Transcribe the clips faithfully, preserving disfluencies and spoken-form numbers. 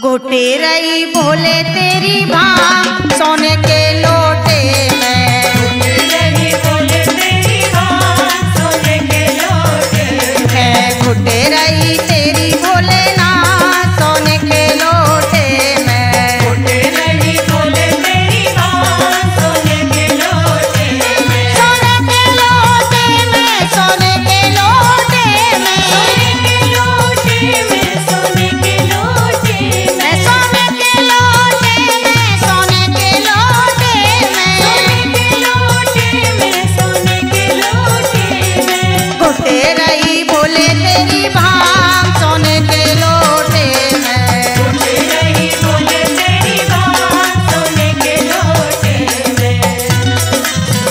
घोटे रही भोले तेरी भांग सोने के लोटे में, घोटे रही भोले तेरी भांग सोने के लोटे में, घोटे रही तेरी भोलेनाथ सोने के लोटे में, घोटे रही भोले तेरी भांग सोने के लोटे में, सोने के लोटे में, सोने के लोटे में, सोने के लोटे में, सोने के लोटे में, सोने के लोटे में, सोने के लोटे में, सोने के लोटे में, सोने के लोटे में, घोटे रही भोले तेरी भांग सोने के लोटे में, घोटे रही भोले तेरी भांग सोने के लोटे में।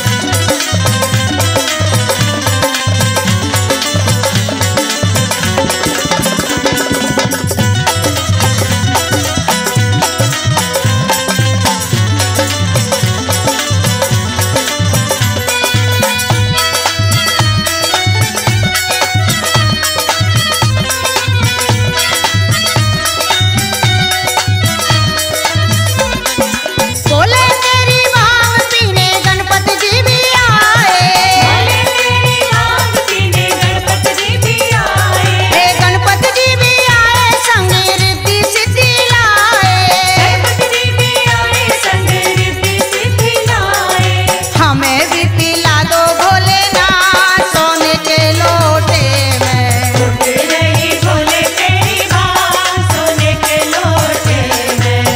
बोले तेरी भांग पीने गणपति जी भी आए, भोले तेरी भांग पीने गणपति जी भी आए, हे गणपति जी भी आए संग रिद्धि सिद्धि लाए, गणपति जी भी आए संग रिद्धि सिद्धि लाए, हमें भी पिला दो भोलेनाथ सोने के लोटे में, घोटे रही भोले तेरी भांग सोने के लोटे में।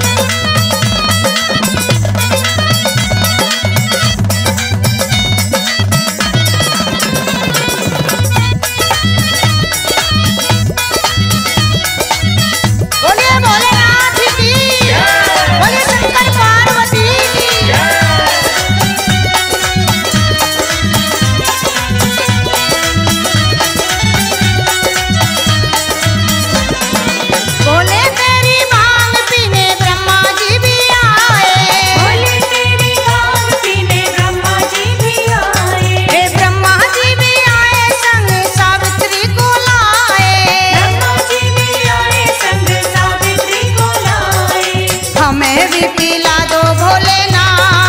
बोलिए भोलेनाथ की, बोलिए शंकर पार्वती की। बोले तेरी भांग पीने ब्रह्मा जी भी आए, भोले तेरी भांग पीने ब्रह्मा जी भी आए, हे ब्रह्मा जी भी आए संग सावित्री को लाए, ब्रह्मा जी भी आए संग सावित्री को लाए, हमें भी पिला दो भोलेनाथ